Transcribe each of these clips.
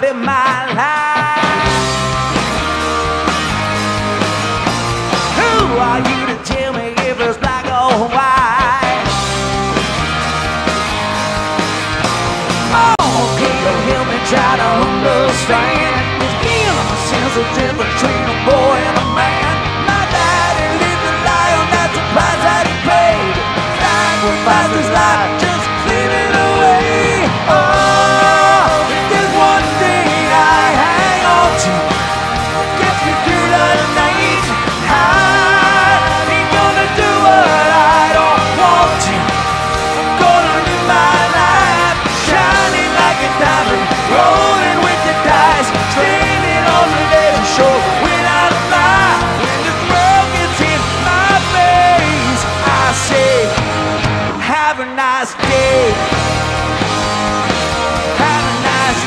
live my life. Who are you to tell me if it's black or white? Oh, can you help me try to understand? There's innocence a difference between a boy and a man. My daddy lived a life, that's the price that he paid. Sacrificed his life, just clean it away. Oh, there's one thing I hang on to, gets me through the night. I ain't gonna do what I don't want to. I'm gonna live my life shining like a diamond, rolling with the dice, standing on the ledge shore without a lie. When the world gets in my face, I say, have a nice day. Have a nice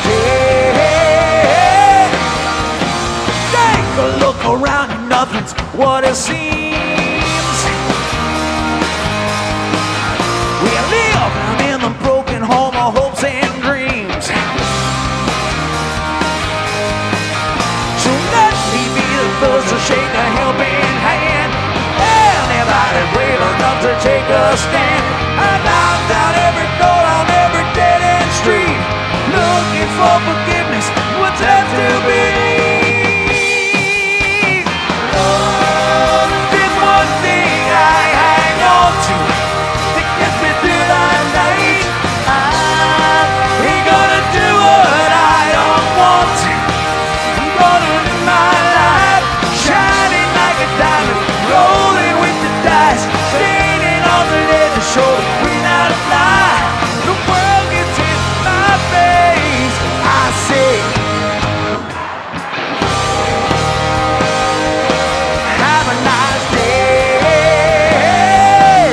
day. Take a look around and nothing's what it seems. We live in the broken home of hopes and dreams. So let me be the first to shake a helping hand. Anybody brave enough to take a stand? I knock down every door on every dead-end street, looking for forgiveness, what's left to believe. Oh, there's one thing I hang on to that gets me through the night. I ain't gonna do what I don't want to. I'm gonna live my life shining like a diamond, rolling with the dice, standing on the ledge of shore without a lie. The world gets in my face, I say, have a nice day.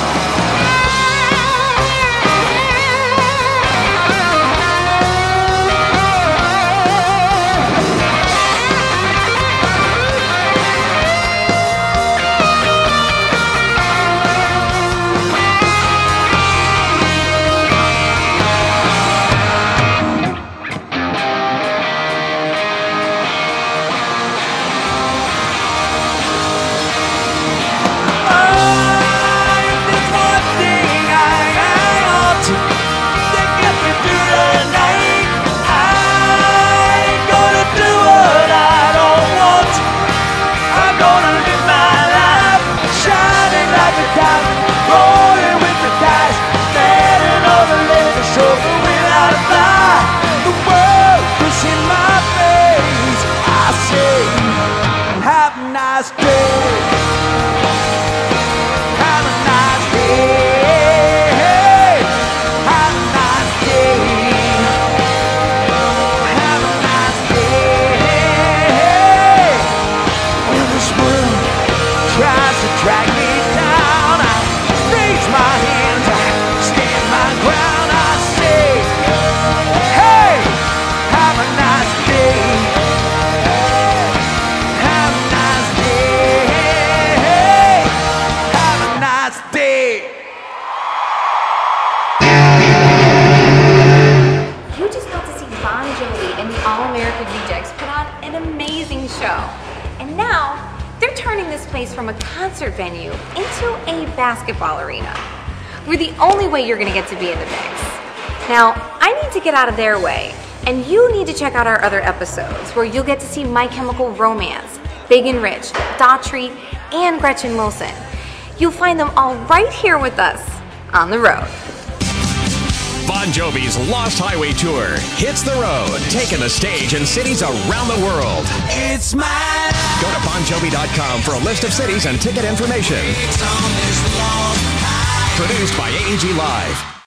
Rolling with the dice, standing on the ledge of shore without a lie. The world is in my face, I say, have a nice day. Have a nice day. Have a nice day. Have a nice day. When this world tries to drag me down, I raise my hands, I stand my ground, I say, hey, have a nice day. Have a nice day. Have a nice day. You just got to see Bon Jovi and the All-American Rejects put on an amazing show. And now, they're turning this place from a concert venue into a basketball arena. We're the only way you're gonna get to be in the mix. Now, I need to get out of their way, and you need to check out our other episodes where you'll get to see My Chemical Romance, Big and Rich, Daughtry, and Gretchen Wilson. You'll find them all right here with us on the road. Bon Jovi's Lost Highway Tour hits the road, taking the stage in cities around the world. It's my life. Go to bonjovi.com for a list of cities and ticket information. It's on this long highway. Produced by AEG Live.